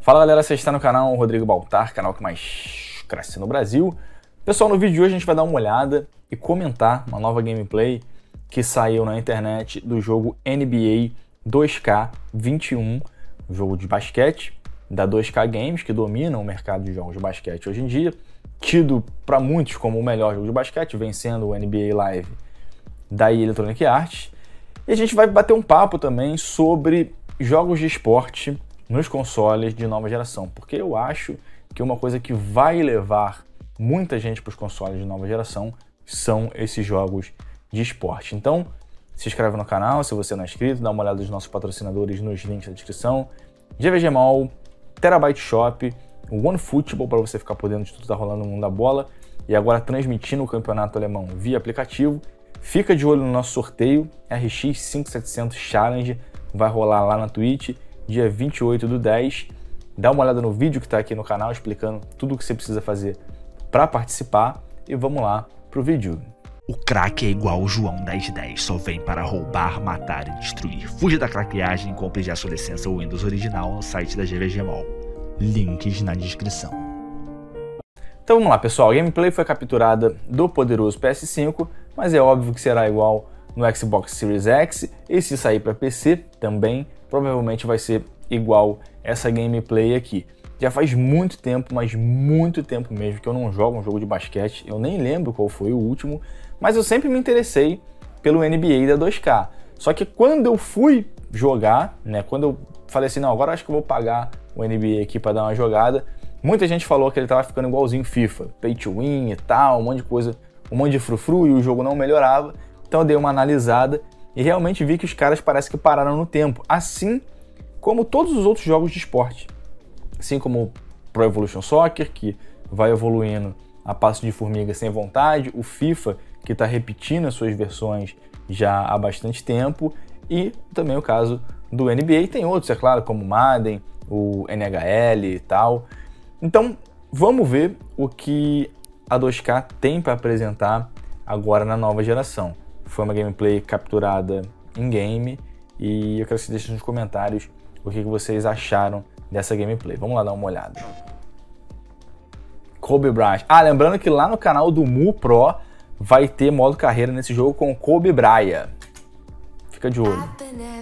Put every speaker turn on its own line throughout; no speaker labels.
Fala galera, você está no canal Rodrigo Baltar, canal que mais cresce no Brasil. Pessoal, no vídeo de hoje a gente vai dar uma olhada e comentar uma nova gameplay que saiu na internet do jogo NBA 2K21, um jogo de basquete da 2K Games, que domina o mercado de jogos de basquete hoje em dia, tido para muitos como o melhor jogo de basquete, vencendo o NBA Live da Electronic Arts. E a gente vai bater um papo também sobre jogos de esporte nos consoles de nova geração, porque eu acho que uma coisa que vai levar muita gente para os consoles de nova geração são esses jogos de esporte. Então, se inscreve no canal se você não é inscrito, dá uma olhada nos nossos patrocinadores nos links da descrição, GVG Mall, Terabyte Shop, OneFootball para você ficar por dentro de tudo que está rolando no mundo da bola, e agora transmitindo o campeonato alemão via aplicativo. Fica de olho no nosso sorteio, RX 5700 Challenge, vai rolar lá na Twitch, dia 28/10. Dá uma olhada no vídeo que está aqui no canal explicando tudo o que você precisa fazer para participar e vamos lá pro vídeo.
O craque é igual o João 1010, só vem para roubar, matar e destruir. Fuja da craqueagem e compre já sua licença Windows original no site da GVG Mall. Links na descrição.
Então vamos lá, pessoal. A gameplay foi capturada do poderoso PS5, mas é óbvio que será igual no Xbox Series X, e se sair para PC também, provavelmente vai ser igual essa gameplay aqui. Já faz muito tempo, mas muito tempo mesmo, que eu não jogo um jogo de basquete. Eu nem lembro qual foi o último, mas eu sempre me interessei pelo NBA da 2K. Só que quando eu fui jogar, né, quando eu falei assim, não, agora acho que eu vou pagar o NBA aqui para dar uma jogada, muita gente falou que ele tava ficando igualzinho FIFA, pay to win e tal, um monte de coisa, um monte de frufru, e o jogo não melhorava. Então eu dei uma analisada e realmente vi que os caras parece que pararam no tempo, assim como todos os outros jogos de esporte. Assim como o Pro Evolution Soccer, que vai evoluindo a passo de formiga sem vontade, o FIFA, que está repetindo as suas versões já há bastante tempo, e também o caso do NBA. Tem outros, é claro, como o Madden, o NHL e tal. Então, vamos ver o que a 2K tem para apresentar agora na nova geração. Foi uma gameplay capturada em game e eu quero que vocês deixem nos comentários o que vocês acharam dessa gameplay. Vamos lá dar uma olhada. Kobe Bryant. Ah, lembrando que lá no canal do Mu Pro vai ter modo carreira nesse jogo com Kobe Bryant. Fica de olho.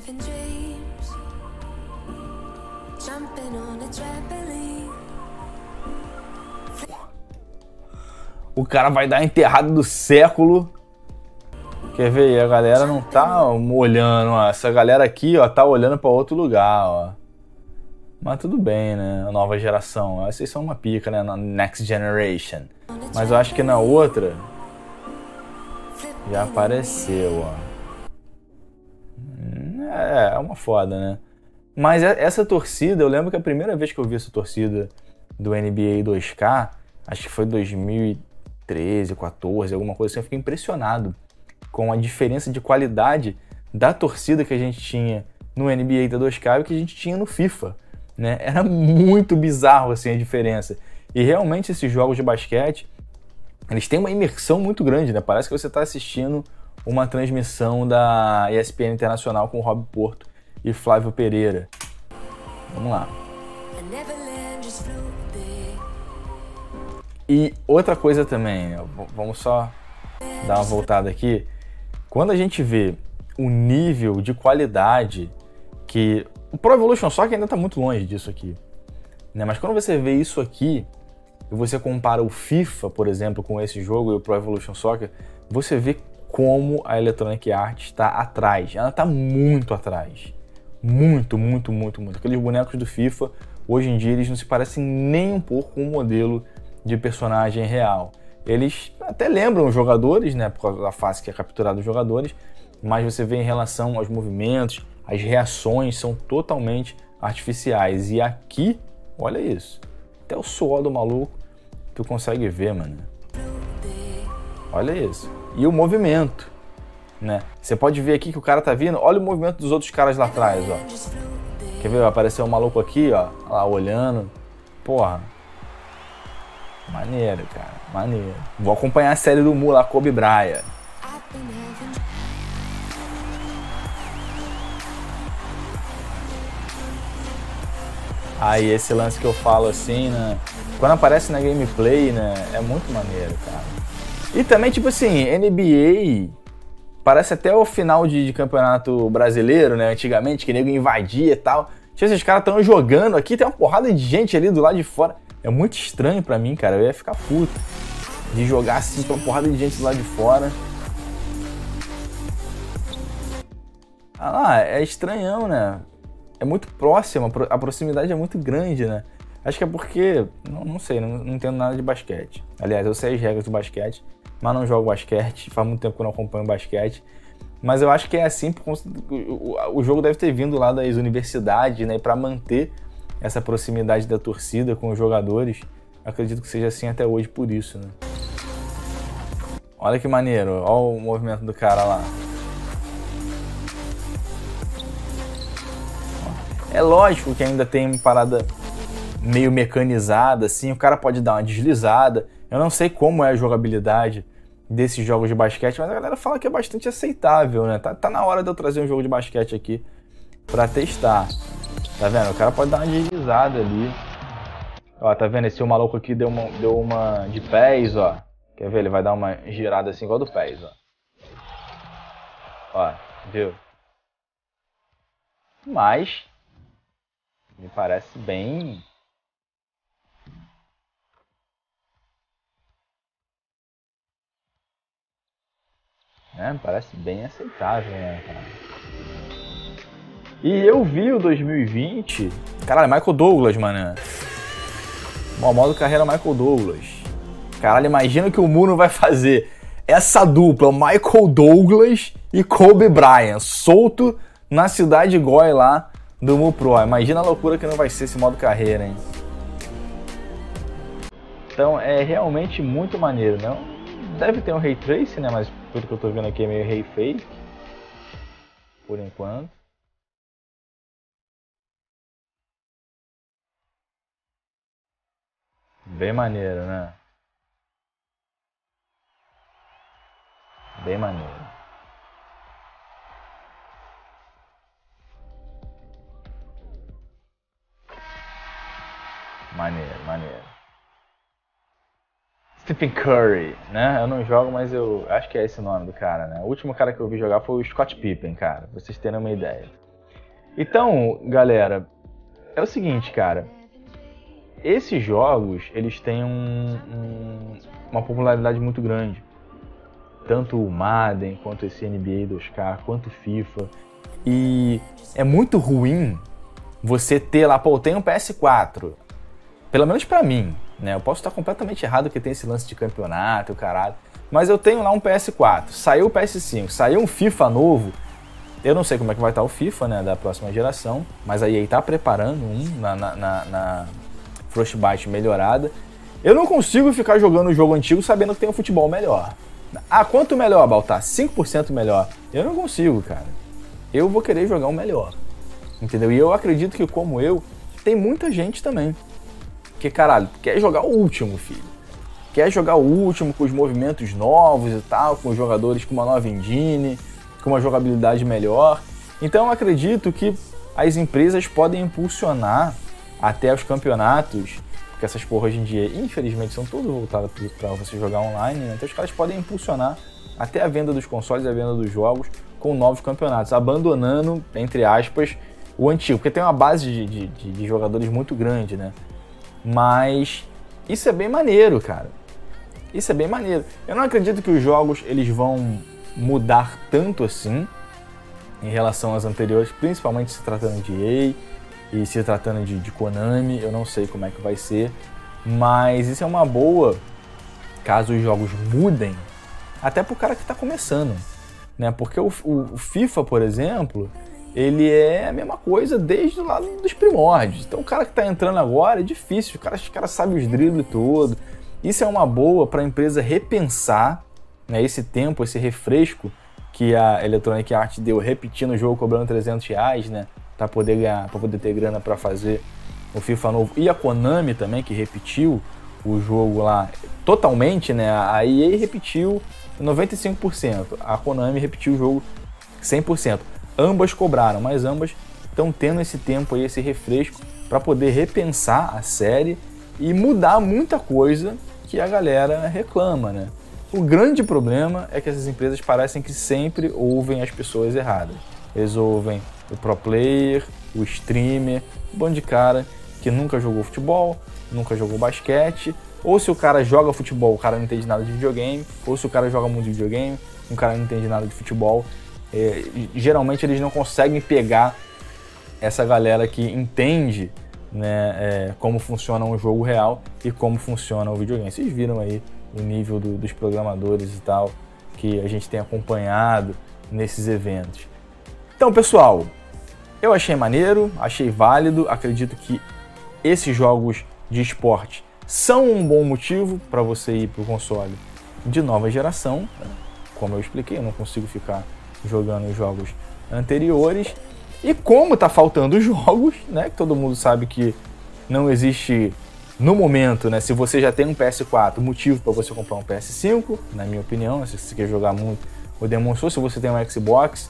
O cara vai dar a enterrada do século. Quer ver? A galera não tá olhando, ó. Essa galera aqui, ó, tá olhando pra outro lugar, ó. Mas tudo bem, né? A nova geração. Vocês são uma pica, né? Na Next Generation. Mas eu acho que na outra já apareceu, ó. É uma foda, né? Mas essa torcida, eu lembro que a primeira vez que eu vi essa torcida do NBA 2K, acho que foi 2013, 14, alguma coisa assim, eu fiquei impressionado com a diferença de qualidade da torcida que a gente tinha no NBA da 2K e que a gente tinha no FIFA, né? Era muito bizarro assim a diferença. E realmente esses jogos de basquete, eles têm uma imersão muito grande, né? Parece que você está assistindo uma transmissão da ESPN Internacional com o Rob Porto e Flávio Pereira. Vamos lá. E outra coisa também, vamos só dar uma voltada aqui. Quando a gente vê o nível de qualidade que... O Pro Evolution Soccer ainda está muito longe disso aqui, né? Mas quando você vê isso aqui e você compara o FIFA, por exemplo, com esse jogo e o Pro Evolution Soccer, você vê como a Electronic Arts está atrás. Ela está muito atrás. Muito, muito, muito, muito. Aqueles bonecos do FIFA, hoje em dia, eles não se parecem nem um pouco com o modelo de personagem real. Eles até lembram os jogadores, né, por causa da face que é capturada dos jogadores, mas você vê em relação aos movimentos, as reações são totalmente artificiais. E aqui, olha isso, até o suor do maluco tu consegue ver, mano. Olha isso. E o movimento, né? Você pode ver aqui que o cara tá vindo, olha o movimento dos outros caras lá atrás, ó. Quer ver? Apareceu um maluco aqui, ó, lá olhando. Porra. Maneiro, cara, maneiro. Vou acompanhar a série do Mu lá, Kobe Bryant. Aí esse lance que eu falo assim, né? Quando aparece na gameplay, né? É muito maneiro, cara. E também, tipo assim, NBA parece até o final de campeonato brasileiro, né? Antigamente, que nego invadia e tal. Tipo, esses caras estão jogando aqui, tem uma porrada de gente ali do lado de fora. É muito estranho pra mim, cara. Eu ia ficar puto de jogar assim com uma porrada de gente do lado de fora. Ah lá, é estranhão, né? É muito próximo, a proximidade é muito grande, né? Acho que é porque, não sei, não entendo nada de basquete. Aliás, eu sei as regras do basquete, mas não jogo basquete. Faz muito tempo que eu não acompanho basquete. Mas eu acho que é assim, porque o jogo deve ter vindo lá das universidades, né? Para manter essa proximidade da torcida com os jogadores. Eu acredito que seja assim até hoje por isso, né? Olha que maneiro, olha o movimento do cara lá. É lógico que ainda tem uma parada meio mecanizada, assim, o cara pode dar uma deslizada. Eu não sei como é a jogabilidade desses jogos de basquete, mas a galera fala que é bastante aceitável, né? Tá na hora de eu trazer um jogo de basquete aqui pra testar. Tá vendo? O cara pode dar uma deslizada ali. Ó, tá vendo? Esse maluco aqui deu uma de pés, ó. Quer ver? Ele vai dar uma girada assim igual do pés, ó. Ó, viu? Mas me parece bem... Me parece bem aceitável, né, cara? E eu vi o 2020... Caralho, Michael Douglas, mano. O modo carreira Michael Douglas. Caralho, imagina o que o Muno vai fazer. Essa dupla, Michael Douglas e Kobe Bryant, solto na cidade Goi lá do Mu Pro. Imagina a loucura que não vai ser esse modo carreira, hein? Então é realmente muito maneiro, não? Deve ter um Ray Tracing, né? Mas tudo que eu tô vendo aqui é meio Ray Fake. Por enquanto. Bem maneiro, né? Bem maneiro. Maneiro. Stephen Curry, né? Eu não jogo, mas eu acho que é esse o nome do cara, né? O último cara que eu vi jogar foi o Scott Pippen, cara. Pra vocês terem uma ideia. Então, galera, é o seguinte, cara. Esses jogos, eles têm uma popularidade muito grande. Tanto o Madden, quanto esse NBA 2K, quanto o FIFA. E é muito ruim você ter lá, pô, eu tenho um PS4. Pelo menos pra mim, né? Eu posso estar completamente errado que tem esse lance de campeonato, o caralho. Mas eu tenho lá um PS4, saiu o PS5, saiu um FIFA novo. Eu não sei como é que vai estar o FIFA, né, da próxima geração. Mas a EA tá preparando um na Frostbite melhorada. Eu não consigo ficar jogando o jogo antigo sabendo que tem um futebol melhor. Ah, quanto melhor, Baltar? 5% melhor. Eu não consigo, cara. Eu vou querer jogar o melhor. Entendeu? E eu acredito que, como eu, tem muita gente também. Que, caralho, quer jogar o último, filho. Quer jogar o último com os movimentos novos e tal, com os jogadores com uma nova engine, com uma jogabilidade melhor. Então eu acredito que as empresas podem impulsionar até os campeonatos, porque essas porra hoje em dia, infelizmente, são todas voltadas para você jogar online, né? Então os caras podem impulsionar até a venda dos consoles e a venda dos jogos com novos campeonatos, abandonando, entre aspas, o antigo, porque tem uma base de jogadores muito grande, né? Mas isso é bem maneiro, cara. Isso é bem maneiro. Eu não acredito que os jogos eles vão mudar tanto assim em relação aos anteriores, principalmente se tratando de EA e se tratando de Konami. Eu não sei como é que vai ser, mas isso é uma boa caso os jogos mudem, até pro cara que tá começando, né? Porque o FIFA, por exemplo, ele é a mesma coisa desde o lado dos primórdios. Então o cara que tá entrando agora é difícil, os caras sabem os dribles todo. Isso é uma boa para a empresa repensar, né, esse tempo, esse refresco que a Electronic Arts deu repetindo o jogo, cobrando R$300, né, para poder ganhar, para poder ter grana para fazer o FIFA novo. E a Konami também, que repetiu o jogo lá totalmente, né? A EA repetiu 95%, a Konami repetiu o jogo 100%. Ambas cobraram, mas ambas estão tendo esse tempo aí, esse refresco para poder repensar a série e mudar muita coisa que a galera reclama, né? O grande problema é que essas empresas parecem que sempre ouvem as pessoas erradas. Eles ouvem o pro player, o streamer, um bando de cara que nunca jogou futebol, nunca jogou basquete, ou se o cara joga futebol, o cara não entende nada de videogame, ou se o cara joga muito videogame, o cara não entende nada de futebol. Geralmente eles não conseguem pegar essa galera que entende, né, como funciona um jogo real e como funciona o videogame. Vocês viram aí o nível dos programadores e tal que a gente tem acompanhado nesses eventos. Então, pessoal, eu achei maneiro, achei válido, acredito que esses jogos de esporte são um bom motivo para você ir para o console de nova geração, né? Como eu expliquei, eu não consigo ficar jogando os jogos anteriores. E como está faltando jogos, né? Que todo mundo sabe que não existe no momento, né? Se você já tem um PS4, motivo para você comprar um PS5, na minha opinião, se você quer jogar muito o Demon Souls. Se você tem um Xbox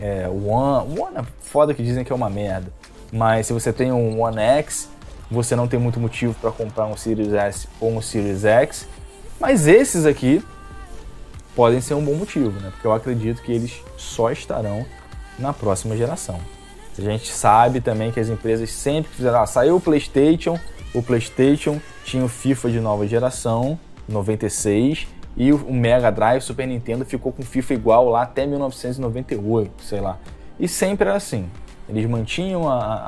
One é foda que dizem que é uma merda, mas se você tem um One X, você não tem muito motivo para comprar um Series S ou um Series X, mas esses aqui podem ser um bom motivo, né? Porque eu acredito que eles só estarão na próxima geração. A gente sabe também que as empresas sempre fizeram, saiu o PlayStation tinha o FIFA de nova geração, 96, e o Mega Drive, Super Nintendo ficou com FIFA igual lá até 1998, sei lá. E sempre era assim, eles mantinham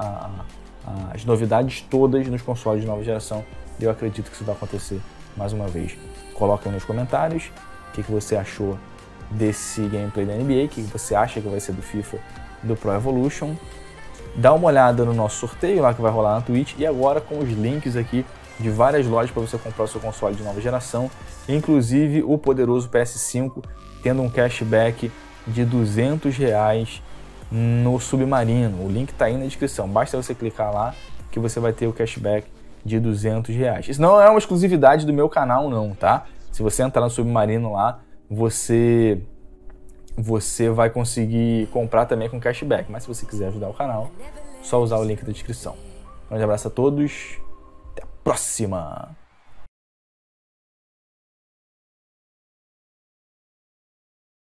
as novidades todas nos consoles de nova geração, e eu acredito que isso vai acontecer mais uma vez. Coloca aí nos comentários o que você achou desse gameplay da NBA, o que você acha que vai ser do FIFA do Pro Evolution. Dá uma olhada no nosso sorteio lá que vai rolar na Twitch, e agora com os links aqui de várias lojas para você comprar o seu console de nova geração, inclusive o poderoso PS5 tendo um cashback de R$200 no Submarino. O link está aí na descrição, basta você clicar lá que você vai ter o cashback de R$200. Isso não é uma exclusividade do meu canal não, tá? Se você entrar no Submarino lá, você vai conseguir comprar também com cashback. Mas se você quiser ajudar o canal, só usar o link da descrição. Um grande abraço a todos, até a próxima!